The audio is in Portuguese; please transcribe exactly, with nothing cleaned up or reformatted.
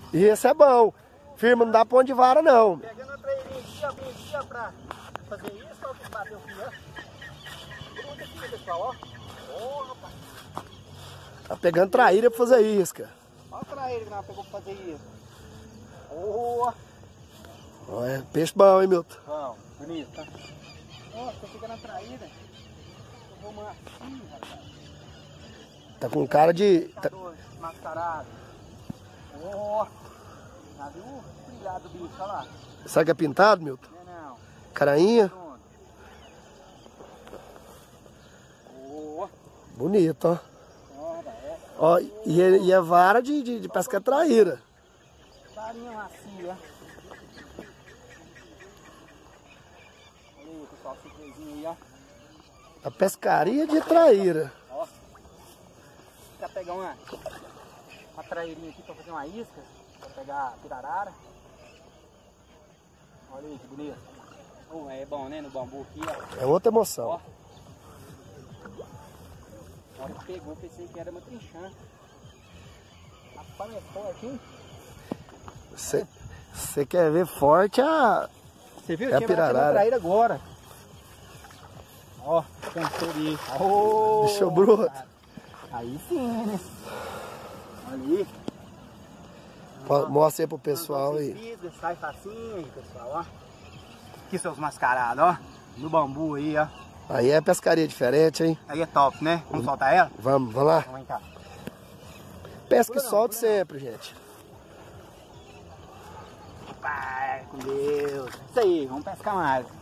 E esse é bom. Firma, não dá ponto de vara, não. Pegando a trairinha aqui, ó, bem aqui, ó, pra fazer isso, ó, que bateu o fio, ó. Tudo aqui, pessoal, ó. Ô, rapaz. Tá pegando traíra pra fazer isca. Olha a traíra que nós pegou pra fazer isso. Ô. Olha, peixe bom, hein, Milton? Bom, bonito, tá? Nossa, tô pegando a traíra. Eu vou macio, rapaz. Tá com cara de... Tá Tá... doido, mascarado. Ó. Já viu o brilhado do bicho, olha lá. Sabe que é pintado, Milton? Não é não. Carainha. Ó. Bonito, ó. Olha, é. Ó, e é, e é vara de, de, de pesca traíra. Farinha macia. Olha aí, pessoal, surpresinha aí, ó. A pescaria de traíra. Ó. Quer pegar uma, uma trairinha aqui pra fazer uma isca? Pra pegar a pirarara. Olha aí, que bonito. Oh, é bom, né? No bambu aqui, ó. É outra emoção. Ó. Na hora que pegou, pensei que era uma trinchã. Rapaz, é forte, hein? Você quer ver forte a... Você viu? É a Tinha batendo pirarara. a traíra agora. Ó, cansou de... Oh, Bicho bruto. aí sim, né? Olha aí. Mostra aí pro pessoal aí. Fisga, sai facinho aí, pessoal, ó. Aqui seus mascarados, ó. No bambu aí, ó. Aí é pescaria diferente, hein? Aí é top, né? Vamos soltar ela? Vamos, vamos lá? Vamos cá. Pesca e solte sempre, gente. Pai, com Deus. Isso aí, vamos pescar mais.